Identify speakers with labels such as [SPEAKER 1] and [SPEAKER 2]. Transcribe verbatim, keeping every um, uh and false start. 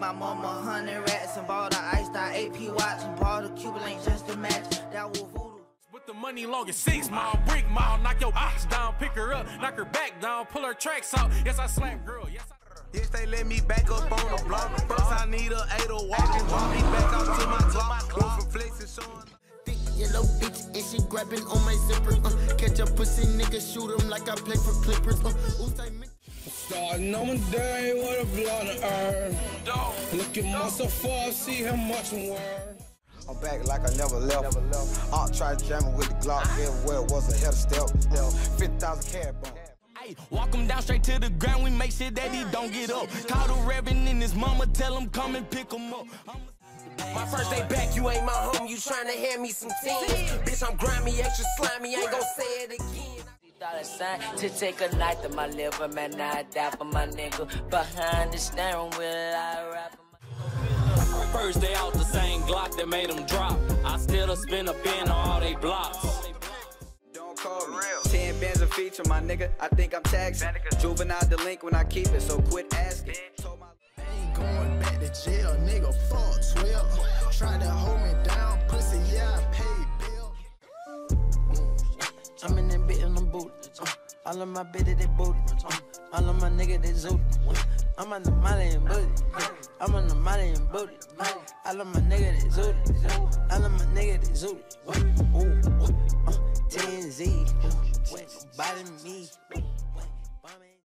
[SPEAKER 1] my mama a hundred rats and bought a iced out A P watch and bought a Cuban link just to match. That was voodoo.
[SPEAKER 2] With the money long as six mile, brick mile, knock your ox down, pick her up, knock her back down, pull her tracks out. Yes, I slap girl. Yes, I
[SPEAKER 3] Yes, they let me back up on the block. First, I need a eight to walk and walk me back out to my clock. Go from flexing, showing.
[SPEAKER 4] Thick yellow bitch, and she grabbing on my zipper. Uh, catch a pussy nigga, shoot him like I play for Clippers. Uh,
[SPEAKER 5] Starting on my day with a blood and earth. Look at myself up, see how much I'm worth.
[SPEAKER 6] I'm back like I never left. I'll try jamming with the Glock. Everywhere was a head step. fifty thousand carat bump.
[SPEAKER 7] Hey, walk him down straight to the ground. We make sure that he don't get up. Call the reverend and his mama, tell him come and pick him up.
[SPEAKER 8] My first day back, you ain't my home. You tryna hand me some teams. Bitch, I'm grimy, extra slimy. Ain't gon' say it again.
[SPEAKER 9] Dollar sign to take a knife to my liver, man. I die for my nigga. Behind the steering wheel, I rap.
[SPEAKER 10] First day out the same Glock that made them drop. I still a spin a bin on all they blocks.
[SPEAKER 11] Don't call me. Ten bands a feature, my nigga. I think I'm taxing. Juvenile delinquent when I keep it, so quit asking.
[SPEAKER 4] I ain't going back to jail, nigga. Fuck twelve. Try to hold me down, pussy. Yeah, I pay bill.
[SPEAKER 1] I'm in that bit in the boot. Uh, all of my bitches they booty. Uh, all of my niggas they zoot. Uh, I'm on the molly and booty. Uh, I'm on the molly and booty. Uh, all of my niggas they zoot. Uh, all of my niggas they zoot. Uh, ooh, uh, ten Z. Uh, body me.